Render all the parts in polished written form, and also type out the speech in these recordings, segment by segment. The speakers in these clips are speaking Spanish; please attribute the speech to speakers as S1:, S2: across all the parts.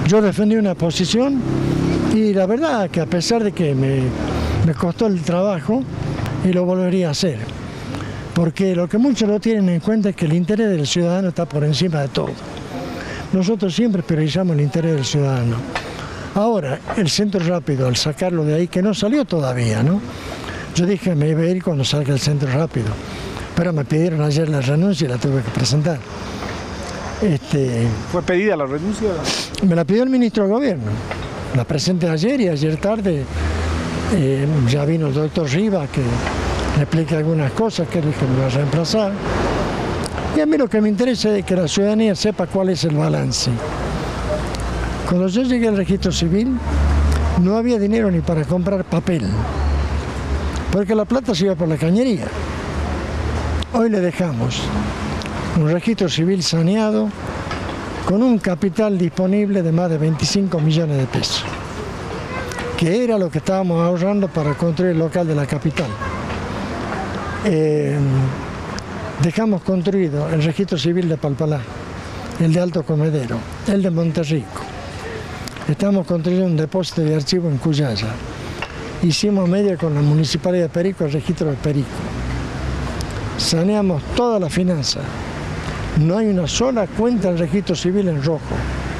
S1: Yo defendí una posición y la verdad que a pesar de que me costó el trabajo, y lo volvería a hacer. Porque lo que muchos no tienen en cuenta es que el interés del ciudadano está por encima de todo. Nosotros siempre priorizamos el interés del ciudadano. Ahora, el centro rápido, al sacarlo de ahí, que no salió todavía, ¿no? Yo dije, me iba a ir cuando salga el centro rápido. Pero me pidieron ayer la renuncia y la tuve que presentar.
S2: ¿Fue pedida la renuncia?
S1: Me la pidió el ministro de Gobierno. La presenté ayer y ayer tarde ya vino el doctor Rivas que le explica algunas cosas que él dijo que me va a reemplazar. Y a mí lo que me interesa es que la ciudadanía sepa cuál es el balance. Cuando yo llegué al registro civil no había dinero ni para comprar papel, porque la plata se iba por la cañería. Hoy le dejamos un registro civil saneado con un capital disponible de más de 25 millones de pesos, que era lo que estábamos ahorrando para construir el local de la capital. Dejamos construido el registro civil de Palpalá, el de Alto Comedero, el de Monterrico. Estamos construyendo un depósito de archivo en Cuyaya. Hicimos media con la Municipalidad de Perico el registro de Perico. Saneamos toda la finanza. No hay una sola cuenta del registro civil en rojo.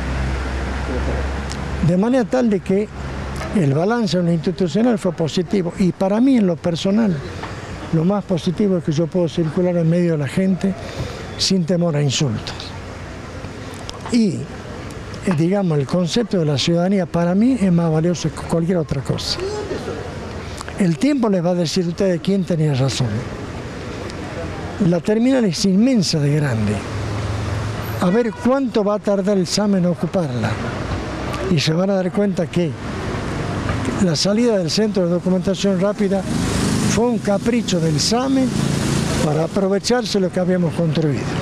S1: De manera tal de que el balance en lo institucional fue positivo. Y para mí, en lo personal, lo más positivo es que yo puedo circular en medio de la gente sin temor a insultos. Y, digamos, el concepto de la ciudadanía para mí es más valioso que cualquier otra cosa. El tiempo les va a decir a ustedes quién tenía razón. La terminal es inmensa de grande. A ver cuánto va a tardar el SAME en ocuparla. Y se van a dar cuenta que la salida del Centro de Documentación Rápida fue un capricho del SAME para aprovecharse lo que habíamos construido.